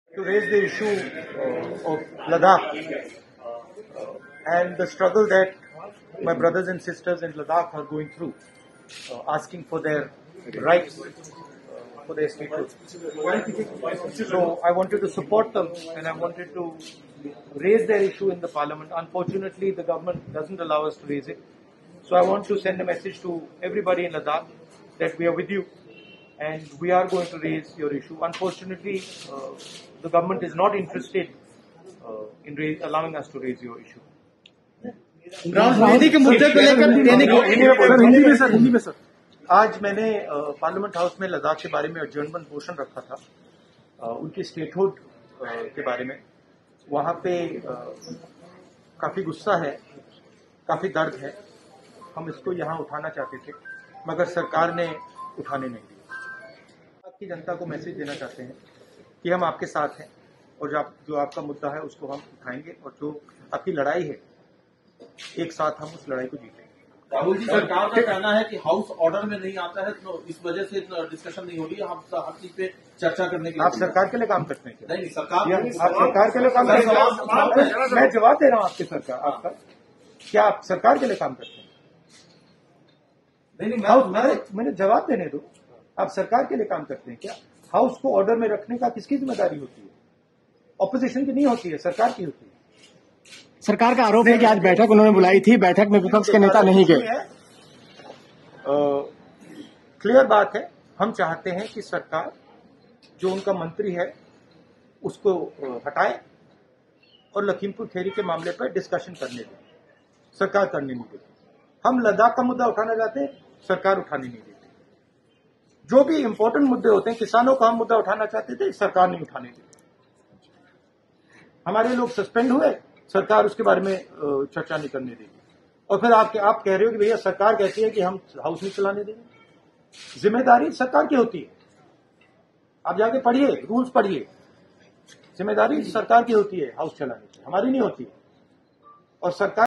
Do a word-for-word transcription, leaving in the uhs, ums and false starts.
To raise the issue uh, of Ladakh uh, and the struggle that my brothers and sisters in Ladakh are going through, uh, asking for their rights, uh, for their statehood. So I wanted to support them and I wanted to raise their issue in the parliament. Unfortunately, the government doesn't allow us to raise it. So I want to send a message to everybody in Ladakh that we are with you and we are going to raise your issue. Unfortunately, uh, the government is not interested uh, in raise, allowing us to raise your issue. Rahul के मुद्दे को लेकर देने को हिंदी में sir Hindi में sir आज मैंने पार्लियामेंट हाउस में लद्दाख के बारे में एडजर्नमेंट मोशन रखा था, आ, उनकी स्टेटहुड के बारे में। वहां पे आ, काफी गुस्सा है, काफी दर्द है। हम इसको यहाँ उठाना चाहते थे मगर सरकार ने उठाने नहीं दिया। आपकी जनता को मैसेज देना चाहते हैं कि हम आपके साथ हैं और जो, आप, जो आपका मुद्दा है उसको हम उठाएंगे और जो आपकी लड़ाई है एक साथ हम उस लड़ाई को जीतेंगे। राहुल जी, सरकार का कहना है कि हाउस ऑर्डर में नहीं आता है तो इस वजह से डिस्कशन नहीं हो रही है। हम हर चीज पे चर्चा करने के लिए आप सरकार के लिए काम करते हैं क्या? नहीं, सरकार आप सरकार के लिए काम करते हैं? मैं जवाब दे रहा हूँ आपके सरकार आपका क्या आप सरकार के लिए काम करते हैं? नहीं नहीं हाउस मैंने मैंने जवाब देने दो। आप सरकार के लिए काम करते हैं क्या? हाउस को ऑर्डर में रखने का किसकी जिम्मेदारी होती है? ऑपोजिशन की नहीं होती है, सरकार की होती है। सरकार का आरोप है कि आज बैठक उन्होंने बुलाई थी, बैठक में विपक्ष के नेता नहीं गए। क्लियर बात है, हम चाहते हैं कि सरकार जो उनका मंत्री है उसको हटाए और लखीमपुर खेरी के मामले पर डिस्कशन करने दें। सरकार करने नहीं देती। हम लद्दाख का मुद्दा उठाना चाहते हैं, सरकार उठाने नहीं देती। जो भी इंपॉर्टेंट मुद्दे होते हैं, किसानों का हम मुद्दा उठाना चाहते थे, सरकार नहीं उठाने देती। हमारे लोग सस्पेंड हुए, सरकार उसके बारे में चर्चा नहीं करने देगी। और फिर आप आप कह रहे हो कि भैया सरकार कहती है कि हम हाउस नहीं चलाने देंगे। जिम्मेदारी सरकार की होती है, आप जाके पढ़िए, रूल्स पढ़िए। जिम्मेदारी सरकार की होती है हाउस चलाने की, हमारी नहीं होती है। और सरकार